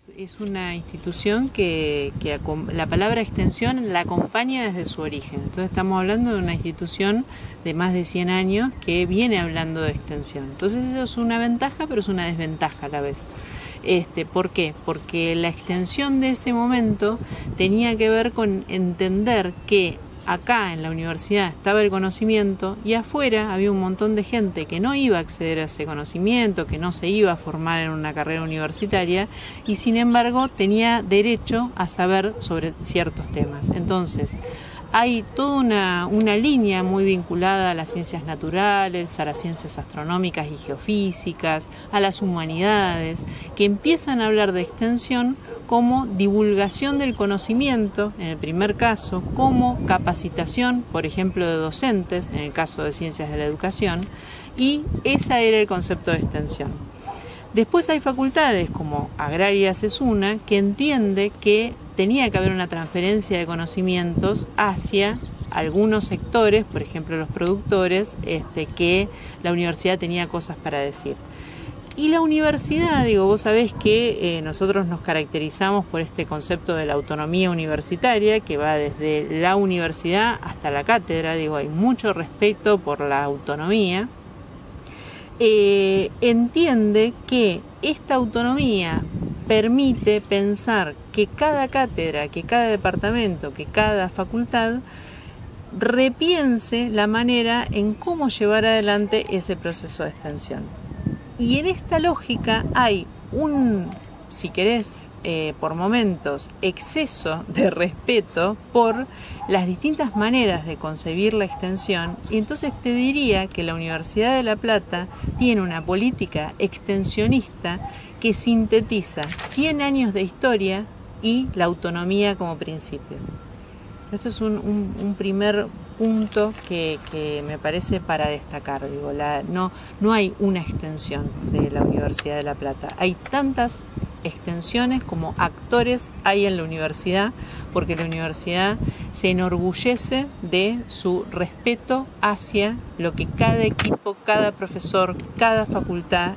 Es una institución que la palabra extensión la acompaña desde su origen. Entonces estamos hablando de una institución de más de 100 años que viene hablando de extensión. Entonces eso es una ventaja, pero es una desventaja a la vez. ¿Por qué? Porque la extensión de ese momento tenía que ver con entender que acá en la universidad estaba el conocimiento y afuera había un montón de gente que no iba a acceder a ese conocimiento, que no se iba a formar en una carrera universitaria y sin embargo tenía derecho a saber sobre ciertos temas. Entonces, hay toda una línea muy vinculada a las ciencias naturales, a las ciencias astronómicas y geofísicas, a las humanidades, que empiezan a hablar de extensión como divulgación del conocimiento, en el primer caso, como capacitación, por ejemplo, de docentes, en el caso de ciencias de la educación, y ese era el concepto de extensión. Después hay facultades como Agrarias es una, que entiende que tenía que haber una transferencia de conocimientos hacia algunos sectores, por ejemplo los productores, que la universidad tenía cosas para decir. Y la universidad, vos sabés que nosotros nos caracterizamos por este concepto de la autonomía universitaria, que va desde la universidad hasta la cátedra, hay mucho respeto por la autonomía. Entiende que esta autonomía permite pensar que cada cátedra, que cada departamento, que cada facultad repiense la manera en cómo llevar adelante ese proceso de extensión. Y en esta lógica hay si querés, por momentos, exceso de respeto por las distintas maneras de concebir la extensión, y entonces te diría que la Universidad de La Plata tiene una política extensionista que sintetiza 100 años de historia y la autonomía como principio. Esto es un primer punto que me parece para destacar. No hay una extensión de la Universidad de La Plata. Hay tantas extensiones como actores hay en la universidad, porque la universidad se enorgullece de su respeto hacia lo que cada equipo, cada profesor, cada facultad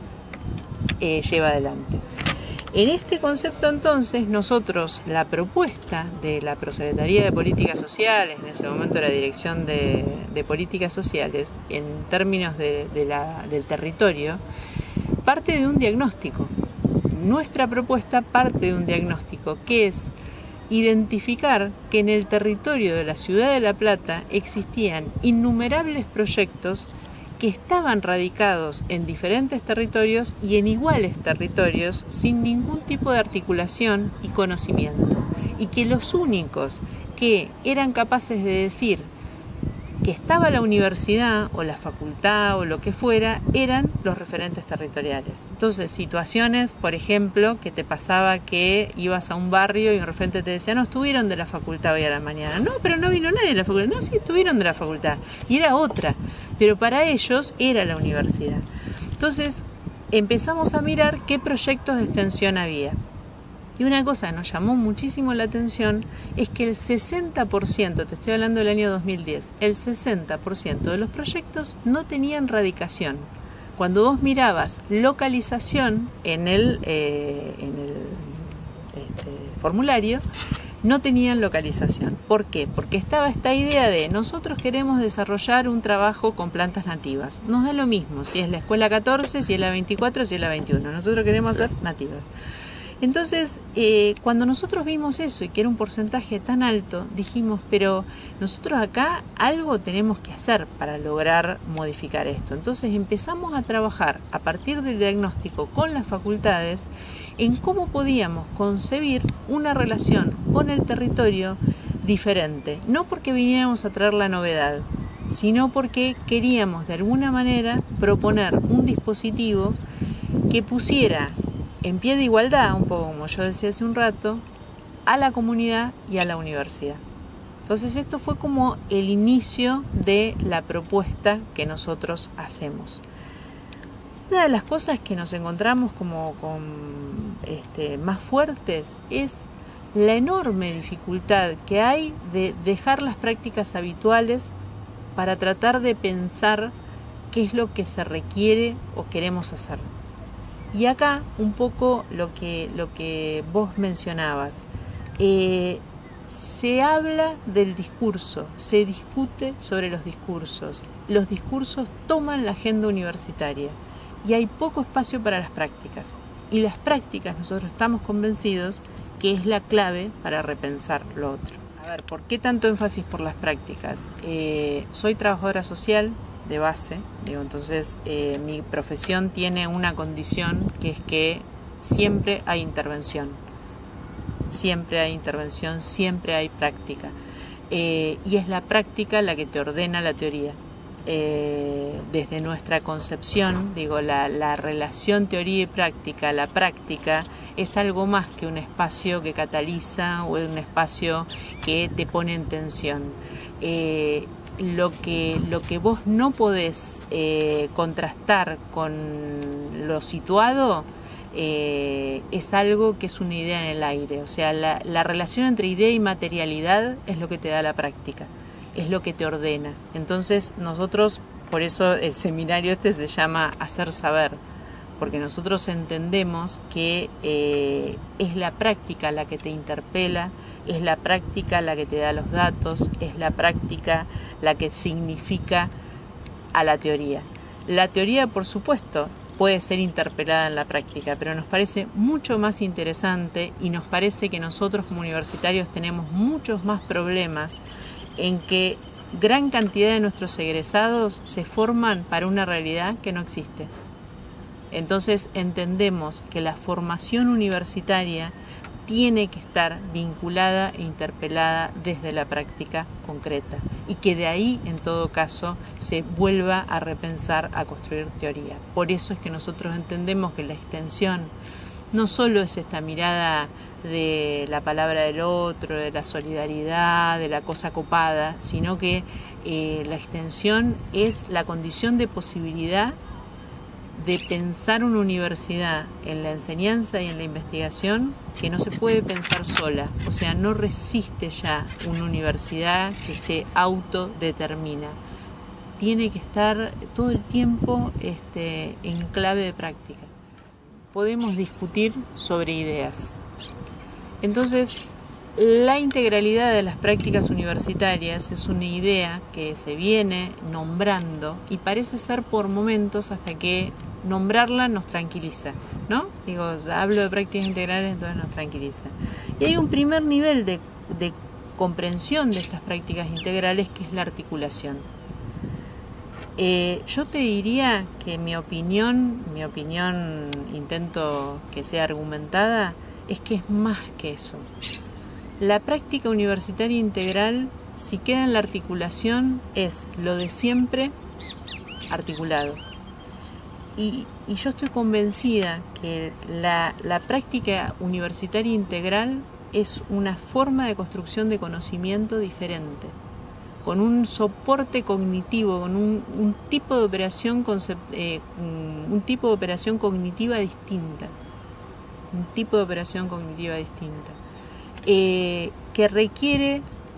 lleva adelante. En este concepto entonces nosotros la propuesta de la Prosecretaría de Políticas Sociales, en ese momento la Dirección de Políticas Sociales, en términos del territorio, parte de un diagnóstico. Nuestra propuesta parte de un diagnóstico que es identificar que en el territorio de la ciudad de La Plata existían innumerables proyectos que estaban radicados en diferentes territorios y en iguales territorios sin ningún tipo de articulación y conocimiento, y que los únicos que eran capaces de decir que estaba la universidad o la facultad o lo que fuera eran los referentes territoriales. Entonces, situaciones, por ejemplo, que te pasaba que ibas a un barrio y un referente te decía, no, estuvieron de la facultad hoy a la mañana. No, pero no vino nadie de la facultad. No, sí, estuvieron de la facultad. Y era otra, pero para ellos era la universidad. Entonces, empezamos a mirar qué proyectos de extensión había. Y una cosa que nos llamó muchísimo la atención es que el 60%, te estoy hablando del año 2010, el 60% de los proyectos no tenían radicación. Cuando vos mirabas localización en el formulario, no tenían localización. ¿Por qué? Porque estaba esta idea de nosotros queremos desarrollar un trabajo con plantas nativas. Nos da lo mismo si es la escuela 14, si es la 24, si es la 21. Nosotros queremos hacer nativas. Entonces, cuando nosotros vimos eso y que era un porcentaje tan alto, dijimos, pero nosotros acá algo tenemos que hacer para lograr modificar esto. Entonces empezamos a trabajar a partir del diagnóstico con las facultades en cómo podíamos concebir una relación con el territorio diferente. No porque viniéramos a traer la novedad, sino porque queríamos de alguna manera proponer un dispositivo que pusiera en pie de igualdad, un poco como yo decía hace un rato, a la comunidad y a la universidad. Entonces esto fue como el inicio de la propuesta que nosotros hacemos. Una de las cosas que nos encontramos más fuertes es la enorme dificultad que hay de dejar las prácticas habituales para tratar de pensar qué es lo que se requiere o queremos hacer. Y acá un poco lo que vos mencionabas, se habla del discurso, se discute sobre los discursos toman la agenda universitaria y hay poco espacio para las prácticas. Y las prácticas nosotros estamos convencidos que es la clave para repensar lo otro. A ver, ¿por qué tanto énfasis por las prácticas? Soy trabajadora social de base, entonces mi profesión tiene una condición que es que siempre hay intervención. Siempre hay intervención, siempre hay práctica. Y es la práctica la que te ordena la teoría. Desde nuestra concepción, la relación teoría y práctica, la práctica es algo más que un espacio que cataliza o un espacio que te pone en tensión. Lo que vos no podés contrastar con lo situado es algo que es una idea en el aire. O sea, la relación entre idea y materialidad es lo que te da la práctica, es lo que te ordena. Entonces nosotros, por eso el seminario se llama Hacer Saber, porque nosotros entendemos que es la práctica la que te interpela, es la práctica la que te da los datos, es la práctica la que significa a la teoría. La teoría, por supuesto, puede ser interpelada en la práctica, pero nos parece mucho más interesante y nos parece que nosotros como universitarios tenemos muchos más problemas en que gran cantidad de nuestros egresados se forman para una realidad que no existe. Entonces entendemos que la formación universitaria tiene que estar vinculada e interpelada desde la práctica concreta y que de ahí, en todo caso, se vuelva a repensar, a construir teoría. Por eso es que nosotros entendemos que la extensión no solo es esta mirada de la palabra del otro, de la solidaridad, de la cosa copada, sino que la extensión es la condición de posibilidad de pensar una universidad en la enseñanza y en la investigación que no se puede pensar sola. O sea, no resiste ya una universidad que se autodetermina. Tiene que estar todo el tiempo en clave de práctica. Podemos discutir sobre ideas. Entonces, la integralidad de las prácticas universitarias es una idea que se viene nombrando y parece ser por momentos hasta que nombrarla nos tranquiliza, ¿no? Hablo de prácticas integrales, entonces nos tranquiliza. Y hay un primer nivel de comprensión de estas prácticas integrales que es la articulación. Yo te diría que mi opinión, intento que sea argumentada, es que es más que eso. La práctica universitaria integral, si queda en la articulación, es lo de siempre articulado. Y yo estoy convencida que la práctica universitaria integral es una forma de construcción de conocimiento diferente, con un soporte cognitivo, con un tipo de operación cognitiva distinta. Un tipo de operación cognitiva distinta. Que requiere,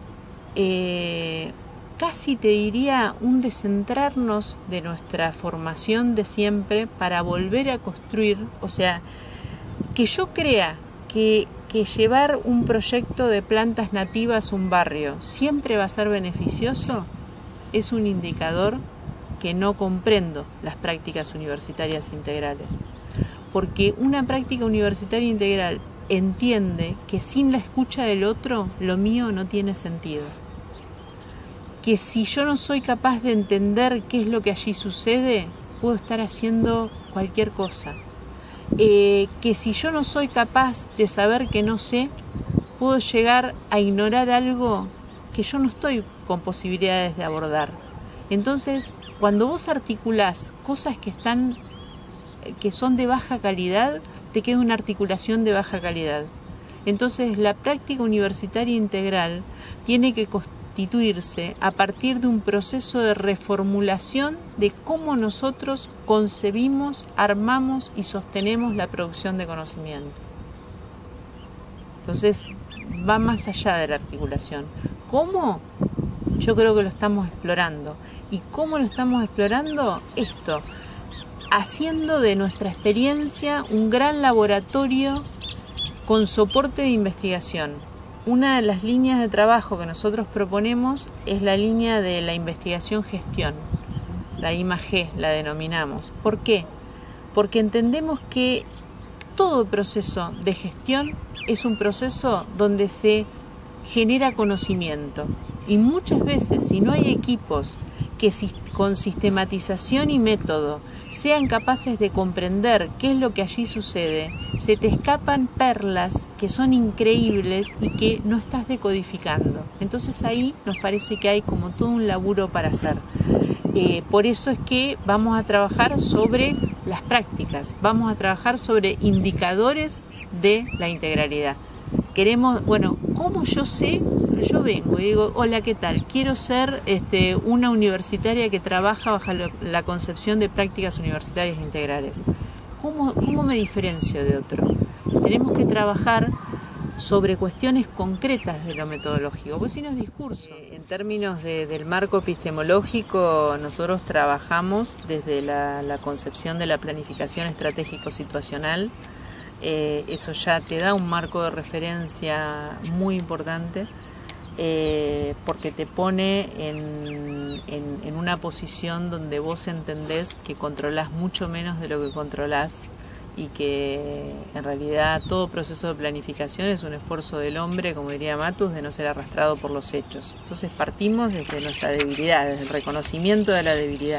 casi te diría, un descentrarnos de nuestra formación de siempre para volver a construir. O sea, que yo crea que llevar un proyecto de plantas nativas a un barrio siempre va a ser beneficioso, es un indicador que no comprendo las prácticas universitarias integrales. Porque una práctica universitaria integral entiende que sin la escucha del otro, lo mío no tiene sentido. Que si yo no soy capaz de entender qué es lo que allí sucede, puedo estar haciendo cualquier cosa. Que si yo no soy capaz de saber que no sé, puedo llegar a ignorar algo que yo no estoy con posibilidades de abordar. Entonces, cuando vos articulás cosas que son de baja calidad, te queda una articulación de baja calidad. Entonces, la práctica universitaria integral tiene que constituirse a partir de un proceso de reformulación de cómo nosotros concebimos, armamos y sostenemos la producción de conocimiento. Entonces, va más allá de la articulación. ¿Cómo? Yo creo que lo estamos explorando. ¿Y cómo lo estamos explorando? Esto, haciendo de nuestra experiencia un gran laboratorio con soporte de investigación. Una de las líneas de trabajo que nosotros proponemos es la línea de la investigación-gestión, la I+G la denominamos. ¿Por qué? Porque entendemos que todo proceso de gestión es un proceso donde se genera conocimiento, y muchas veces, si no hay equipos que con sistematización y método sean capaces de comprender qué es lo que allí sucede, se te escapan perlas que son increíbles y que no estás decodificando. Entonces ahí nos parece que hay como todo un laburo para hacer. Por eso es que vamos a trabajar sobre las prácticas, vamos a trabajar sobre indicadores de la integralidad. Queremos, bueno, ¿cómo yo sé? Yo vengo y digo, hola, ¿qué tal? Quiero ser una universitaria que trabaja bajo la concepción de prácticas universitarias integrales. ¿Cómo me diferencio de otro? Tenemos que trabajar sobre cuestiones concretas de lo metodológico, pues si no es discurso. En términos del marco epistemológico, nosotros trabajamos desde la concepción de la planificación estratégico-situacional. Eso ya te da un marco de referencia muy importante, porque te pone en una posición donde vos entendés que controlás mucho menos de lo que controlás, y que en realidad todo proceso de planificación es un esfuerzo del hombre, como diría Matus, de no ser arrastrado por los hechos. Entonces partimos desde nuestra debilidad, desde el reconocimiento de la debilidad.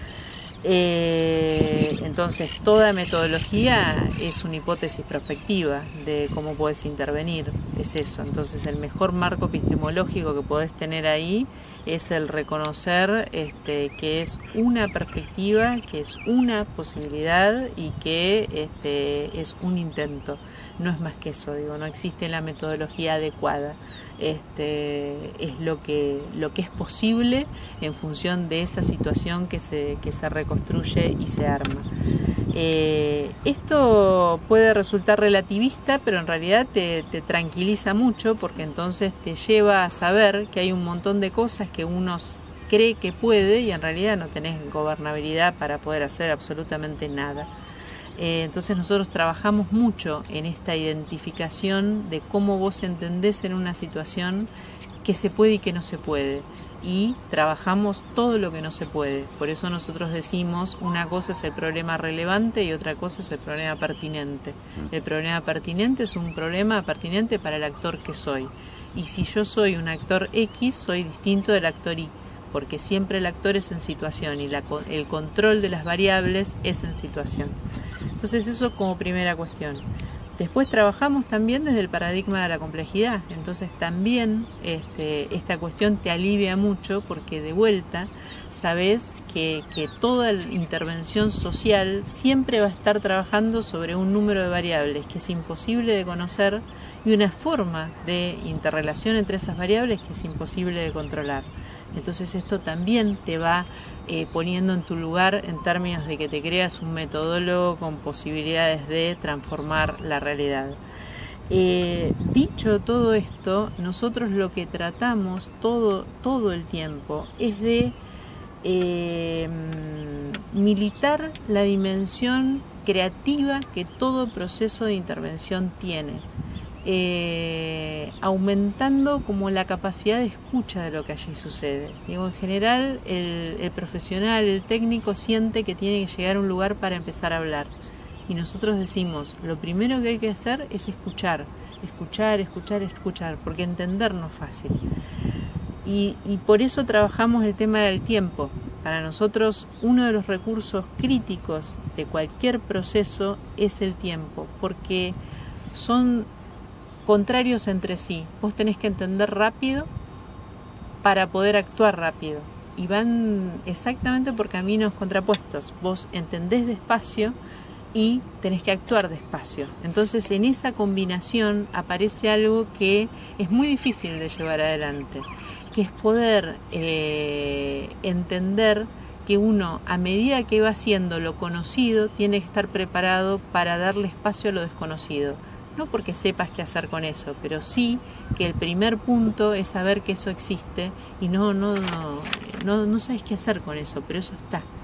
Entonces toda metodología es una hipótesis prospectiva de cómo podés intervenir, es eso. Entonces el mejor marco epistemológico que podés tener ahí es el reconocer que es una perspectiva, que es una posibilidad y que es un intento. No es más que eso, digo, no existe la metodología adecuada. Es lo que es posible en función de esa situación que se reconstruye y se arma. Esto puede resultar relativista, pero en realidad te tranquiliza mucho, porque entonces te lleva a saber que hay un montón de cosas que uno cree que puede y en realidad no tenés gobernabilidad para poder hacer absolutamente nada. Entonces nosotros trabajamos mucho en esta identificación de cómo vos entendés en una situación que se puede y que no se puede, y trabajamos todo lo que no se puede. Por eso nosotros decimos, una cosa es el problema relevante y otra cosa es el problema pertinente. El problema pertinente es un problema pertinente para el actor que soy, y si yo soy un actor X, soy distinto del actor Y, porque siempre el actor es en situación y el control de las variables es en situación. Entonces eso como primera cuestión. Después trabajamos también desde el paradigma de la complejidad, entonces también esta cuestión te alivia mucho, porque de vuelta sabes que toda la intervención social siempre va a estar trabajando sobre un número de variables que es imposible de conocer y una forma de interrelación entre esas variables que es imposible de controlar. Entonces esto también te va poniendo en tu lugar en términos de que te creas un metodólogo con posibilidades de transformar la realidad. Dicho todo esto, nosotros lo que tratamos todo el tiempo es de militar la dimensión creativa que todo proceso de intervención tiene. Aumentando como la capacidad de escucha de lo que allí sucede. Digo, en general el profesional, el técnico siente que tiene que llegar a un lugar para empezar a hablar, y nosotros decimos, lo primero que hay que hacer es escuchar, porque entender no es fácil, y por eso trabajamos el tema del tiempo. Para nosotros uno de los recursos críticos de cualquier proceso es el tiempo, porque son contrarios entre sí. Vos tenés que entender rápido para poder actuar rápido, y van exactamente por caminos contrapuestos. Vos entendés despacio y tenés que actuar despacio. Entonces en esa combinación aparece algo que es muy difícil de llevar adelante, que es poder entender que uno, a medida que va haciendo lo conocido, tiene que estar preparado para darle espacio a lo desconocido. No porque sepas qué hacer con eso, pero sí que el primer punto es saber que eso existe y no sabes qué hacer con eso, pero eso está.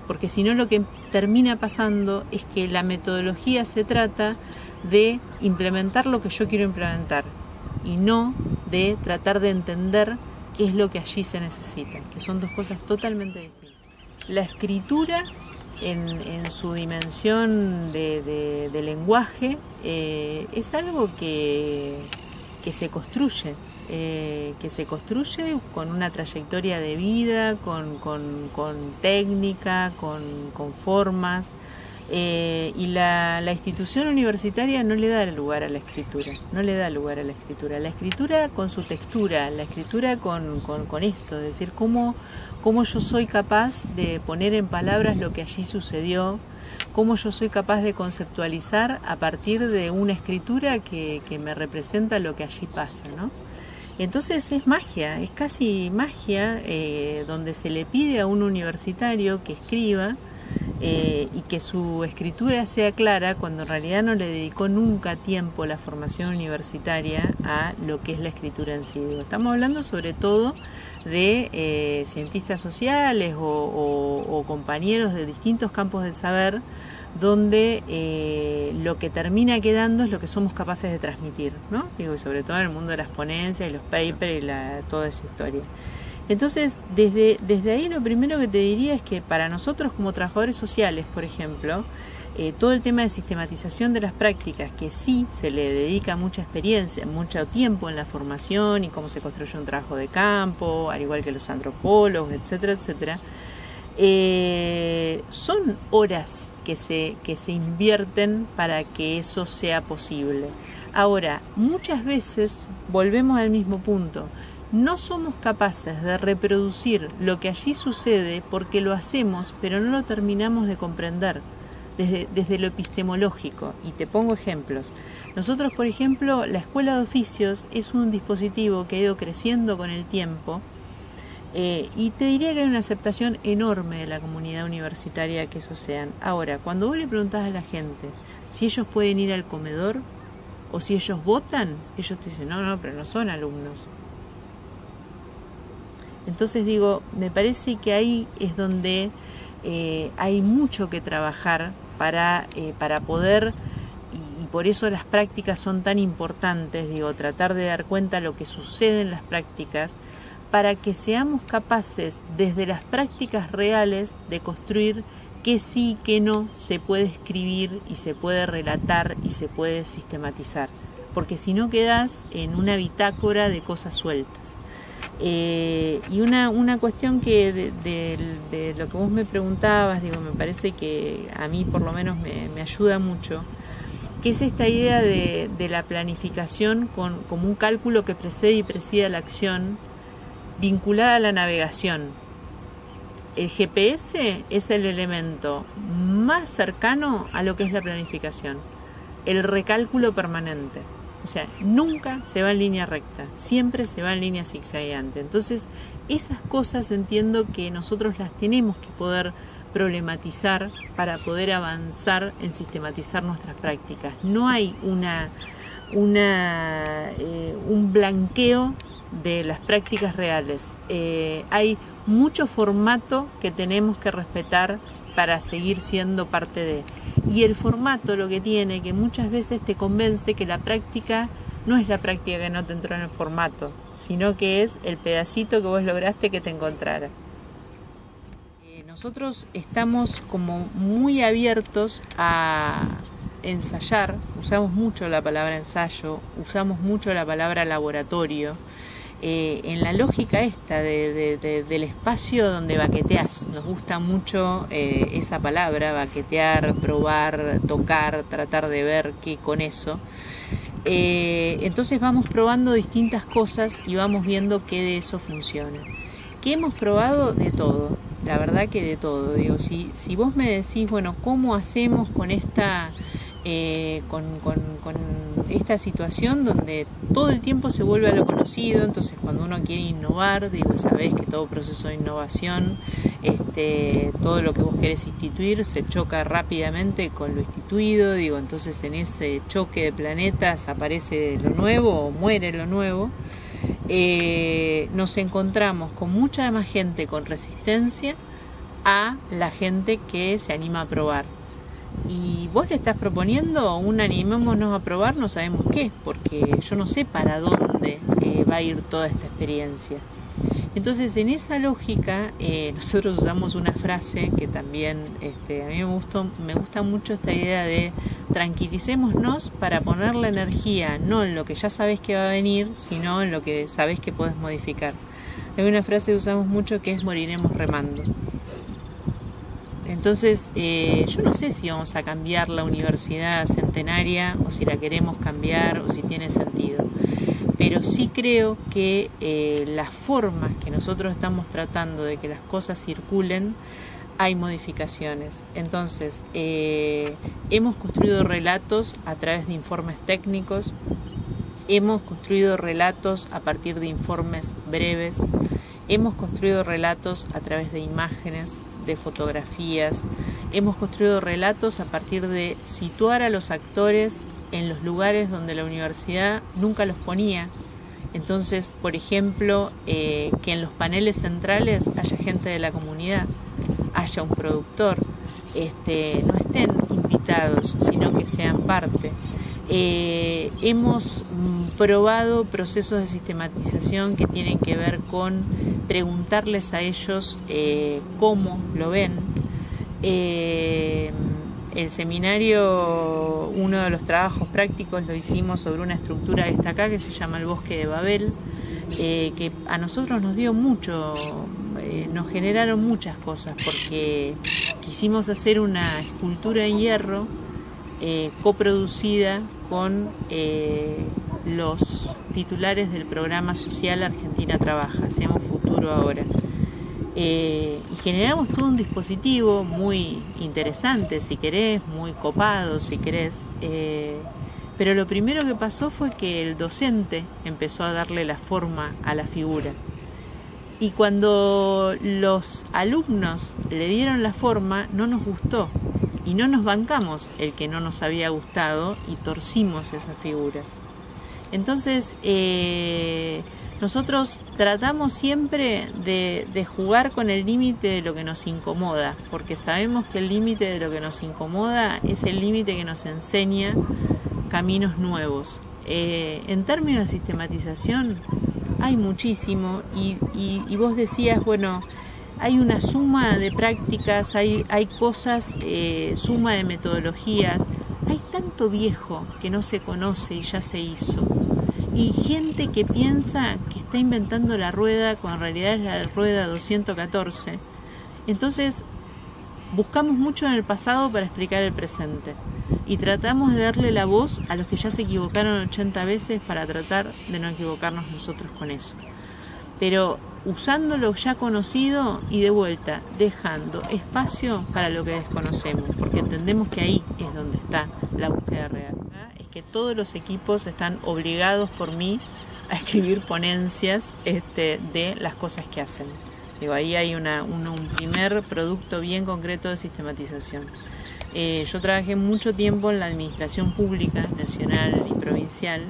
porque si no lo que termina pasando es que la metodología se trata de implementar lo que yo quiero implementar y no de tratar de entender qué es lo que allí se necesita, que son dos cosas totalmente distintas. La escritura en su dimensión de lenguaje es algo que se construye. Que se construye con una trayectoria de vida, con técnica, con formas, y la institución universitaria no le da lugar a la escritura, no le da lugar a la escritura. La escritura con su textura, la escritura con esto, es decir, cómo yo soy capaz de poner en palabras lo que allí sucedió, cómo yo soy capaz de conceptualizar a partir de una escritura que me representa lo que allí pasa, ¿no? Entonces es magia, es casi magia, donde se le pide a un universitario que escriba y que su escritura sea clara, cuando en realidad no le dedicó nunca tiempo la formación universitaria a lo que es la escritura en sí. Estamos hablando sobre todo de cientistas sociales o compañeros de distintos campos del saber, donde lo que termina quedando es lo que somos capaces de transmitir, ¿no? Digo, y sobre todo en el mundo de las ponencias y los papers y toda esa historia. Entonces, desde ahí lo primero que te diría es que para nosotros como trabajadores sociales, por ejemplo, todo el tema de sistematización de las prácticas, que sí se le dedica mucha experiencia, mucho tiempo en la formación y cómo se construye un trabajo de campo, al igual que los antropólogos, etcétera, etcétera, son horas que se invierten para que eso sea posible. Ahora, muchas veces volvemos al mismo punto. No somos capaces de reproducir lo que allí sucede porque lo hacemos, pero no lo terminamos de comprender desde lo epistemológico. Y te pongo ejemplos. Nosotros, por ejemplo, la Escuela de Oficios es un dispositivo que ha ido creciendo con el tiempo, y te diría que hay una aceptación enorme de la comunidad universitaria que eso sean. Ahora, cuando vos le preguntás a la gente si ellos pueden ir al comedor o si ellos votan, ellos te dicen, no, pero no son alumnos. Entonces digo, me parece que ahí es donde hay mucho que trabajar para poder, y por eso las prácticas son tan importantes, digo, tratar de dar cuenta de lo que sucede en las prácticas, para que seamos capaces desde las prácticas reales de construir qué sí, qué no se puede escribir y se puede relatar y se puede sistematizar, porque si no quedás en una bitácora de cosas sueltas. Y una cuestión que de lo que vos me preguntabas, digo, me parece que a mí por lo menos me ayuda mucho, que es esta idea de la planificación como un cálculo que precede y presida la acción, vinculada a la navegación. El GPS es el elemento más cercano a lo que es la planificación, el recálculo permanente. O sea, nunca se va en línea recta, siempre se va en línea zigzagueante. Entonces, esas cosas entiendo que nosotros las tenemos que poder problematizar para poder avanzar en sistematizar nuestras prácticas. No hay un blanqueo de las prácticas reales. Hay mucho formato que tenemos que respetar para seguir siendo parte de. Y el formato lo que tiene, que muchas veces te convence que la práctica no es la práctica que no te entró en el formato, sino que es el pedacito que vos lograste que te encontrara. Nosotros estamos como muy abiertos a ensayar, usamos mucho la palabra ensayo, usamos mucho la palabra laboratorio, en la lógica esta del espacio donde baqueteás. Nos gusta mucho esa palabra, baquetear, probar, tocar, tratar de ver qué con eso. Entonces vamos probando distintas cosas y vamos viendo qué de eso funciona. ¿Qué hemos probado? De todo, la verdad que de todo. Digo, si vos me decís, bueno, ¿cómo hacemos con esta con esta situación donde todo el tiempo se vuelve a lo conocido? Entonces cuando uno quiere innovar, digo, sabés que todo proceso de innovación, todo lo que vos querés instituir se choca rápidamente con lo instituido, digo, entonces en ese choque de planetas aparece lo nuevo o muere lo nuevo. Nos encontramos con mucha más gente con resistencia a la gente que se anima a probar. Y vos le estás proponiendo un animémonos a probar, no sabemos qué, porque yo no sé para dónde va a ir toda esta experiencia. Entonces, en esa lógica, nosotros usamos una frase que también a mí me gusta mucho esta idea de tranquilicémonos para poner la energía no en lo que ya sabes que va a venir, sino en lo que sabes que podés modificar. Hay una frase que usamos mucho que es moriremos remando. Entonces, yo no sé si vamos a cambiar la universidad centenaria o si la queremos cambiar o si tiene sentido. Pero sí creo que las formas que nosotros estamos tratando de que las cosas circulen, hay modificaciones. Entonces, hemos construido relatos a través de informes técnicos, hemos construido relatos a partir de informes breves, hemos construido relatos a través de imágenes, de fotografías, hemos construido relatos a partir de situar a los actores en los lugares donde la universidad nunca los ponía. Entonces, por ejemplo, que en los paneles centrales haya gente de la comunidad, haya un productor, no estén invitados, sino que sean parte. Hemos probado procesos de sistematización que tienen que ver con preguntarles a ellos cómo lo ven. El seminario, uno de los trabajos prácticos lo hicimos sobre una estructura que está acá que se llama el Bosque de Babel, que a nosotros nos dio mucho, nos generaron muchas cosas, porque quisimos hacer una escultura en hierro coproducida con los titulares del programa social Argentina Trabaja, Hacemos Futuro Ahora. Y generamos todo un dispositivo muy interesante, si querés, muy copado, si querés. Pero lo primero que pasó fue que el docente empezó a darle la forma a la figura. Y cuando los alumnos le dieron la forma, no nos gustó. Y no nos bancamos el que no nos había gustado y torcimos esas figuras. Entonces, nosotros tratamos siempre de jugar con el límite de lo que nos incomoda, porque sabemos que el límite de lo que nos incomoda es el límite que nos enseña caminos nuevos. En términos de sistematización hay muchísimo y vos decías, bueno, hay una suma de prácticas, hay cosas, suma de metodologías, hay tanto viejo que no se conoce y ya se hizo. Y gente que piensa que está inventando la rueda cuando en realidad es la rueda 214. Entonces buscamos mucho en el pasado para explicar el presente y tratamos de darle la voz a los que ya se equivocaron 80 veces para tratar de no equivocarnos nosotros con eso. Pero usando lo ya conocido y de vuelta dejando espacio para lo que desconocemos, porque entendemos que ahí es donde está la búsqueda real. Es que todos los equipos están obligados por mí a escribir ponencias de las cosas que hacen. Digo, ahí hay un primer producto bien concreto de sistematización. Yo trabajé mucho tiempo en la administración pública, nacional y provincial,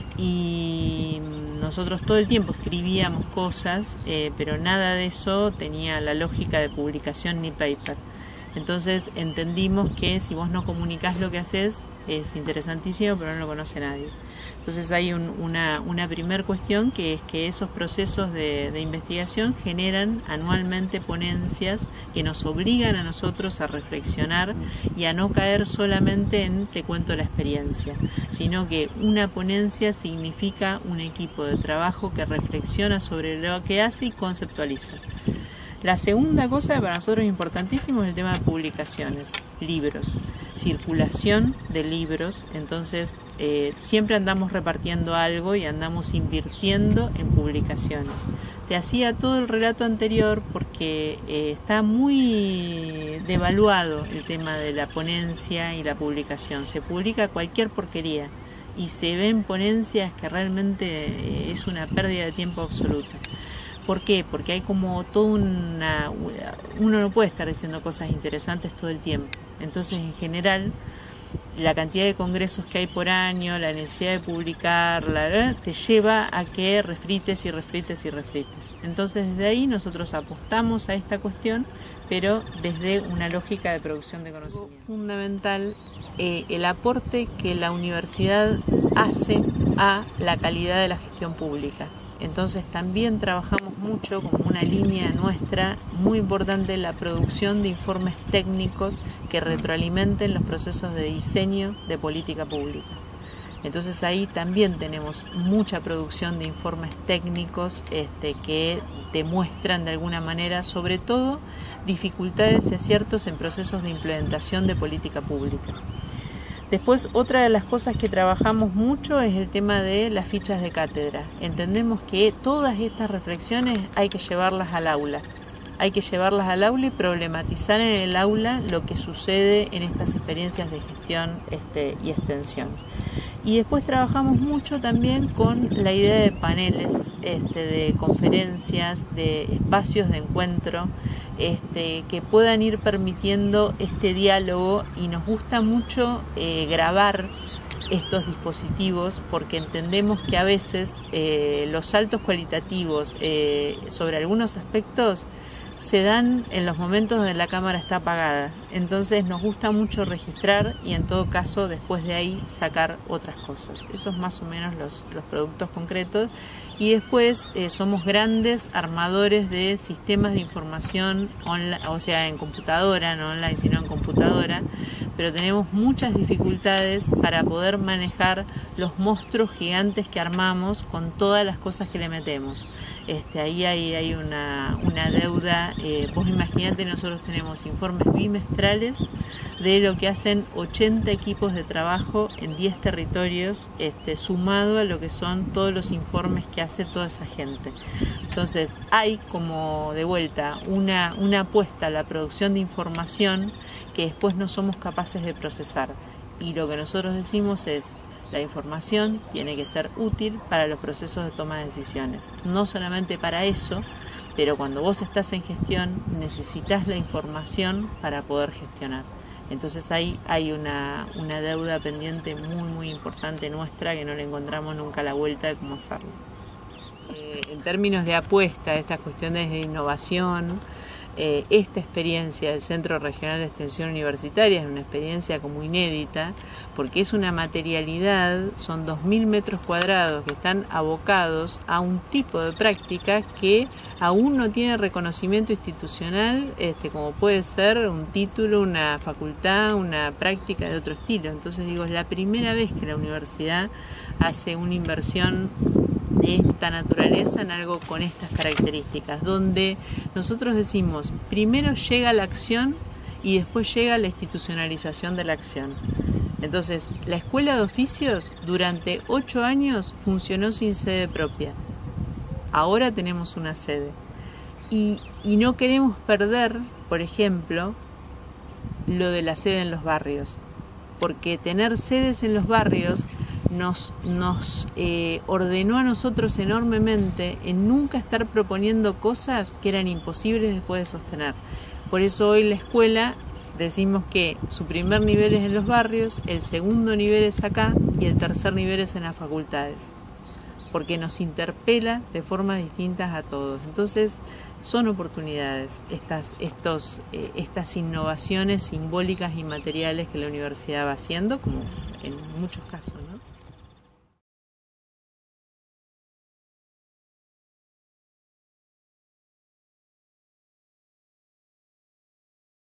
y nosotros todo el tiempo escribíamos cosas, pero nada de eso tenía la lógica de publicación ni paper. Entonces entendimos que si vos no comunicás lo que haces, es interesantísimo, pero no lo conoce nadie. Entonces hay una primer cuestión, que es que esos procesos de investigación generan anualmente ponencias que nos obligan a nosotros a reflexionar y a no caer solamente en te cuento la experiencia, sino que una ponencia significa un equipo de trabajo que reflexiona sobre lo que hace y conceptualiza. La segunda cosa que para nosotros es importantísimo es el tema de publicaciones, libros, circulación de libros. Entonces siempre andamos repartiendo algo y andamos invirtiendo en publicaciones. Te hacía todo el relato anterior porque está muy devaluado el tema de la ponencia y la publicación. Se publica cualquier porquería y se ven ponencias que realmente es una pérdida de tiempo absoluta. ¿Por qué? Porque hay como toda uno no puede estar diciendo cosas interesantes todo el tiempo. Entonces, en general, la cantidad de congresos que hay por año, la necesidad de publicar, te lleva a que refrites y refrites y refrites. Entonces desde ahí nosotros apostamos a esta cuestión, pero desde una lógica de producción de conocimiento. Fundamental el aporte que la universidad hace a la calidad de la gestión pública. Entonces también trabajamos mucho como una línea nuestra muy importante en la producción de informes técnicos que retroalimenten los procesos de diseño de política pública. Entonces ahí también tenemos mucha producción de informes técnicos que demuestran de alguna manera, sobre todo, dificultades y aciertos en procesos de implementación de política pública. Después, otra de las cosas que trabajamos mucho es el tema de las fichas de cátedra. Entendemos que todas estas reflexiones hay que llevarlas al aula. Hay que llevarlas al aula y problematizar en el aula lo que sucede en estas experiencias de gestión y extensión. Y después trabajamos mucho también con la idea de paneles, de conferencias, de espacios de encuentro, que puedan ir permitiendo este diálogo, y nos gusta mucho grabar estos dispositivos porque entendemos que a veces los saltos cualitativos sobre algunos aspectos se dan en los momentos donde la cámara está apagada. Entonces nos gusta mucho registrar y en todo caso después de ahí sacar otras cosas. Esos más o menos los productos concretos. Y después somos grandes armadores de sistemas de información online, o sea, en computadora, no online sino en computadora, pero tenemos muchas dificultades para poder manejar los monstruos gigantes que armamos con todas las cosas que le metemos. Ahí hay una deuda. Vos imaginate, nosotros tenemos informes bimestrales de lo que hacen 80 equipos de trabajo en 10 territorios, sumado a lo que son todos los informes que hace toda esa gente. Entonces hay como de vuelta una apuesta a la producción de información que después no somos capaces de procesar. Y lo que nosotros decimos es: la información tiene que ser útil para los procesos de toma de decisiones. No solamente para eso, pero cuando vos estás en gestión necesitas la información para poder gestionar. Entonces ahí hay una deuda pendiente muy muy importante nuestra que no le encontramos nunca la vuelta de cómo hacerlo. En términos de apuesta a estas cuestiones de innovación, esta experiencia del Centro Regional de Extensión Universitaria es una experiencia como inédita, porque es una materialidad, son 2.000 metros cuadrados que están abocados a un tipo de práctica que aún no tiene reconocimiento institucional, como puede ser un título, una facultad, una práctica de otro estilo. Entonces digo, es la primera vez que la universidad hace una inversión de esta naturaleza en algo con estas características, donde nosotros decimos, primero llega la acción y después llega la institucionalización de la acción. Entonces, la Escuela de Oficios durante 8 años funcionó sin sede propia. Ahora tenemos una sede. Y no queremos perder, por ejemplo, lo de la sede en los barrios, porque tener sedes en los barrios nos ordenó a nosotros enormemente en nunca estar proponiendo cosas que eran imposibles después de sostener. Por eso hoy la escuela decimos que su primer nivel es en los barrios, el segundo nivel es acá y el tercer nivel es en las facultades, porque nos interpela de formas distintas a todos. Entonces son oportunidades estas innovaciones simbólicas y materiales que la universidad va haciendo, como en muchos casos, ¿no?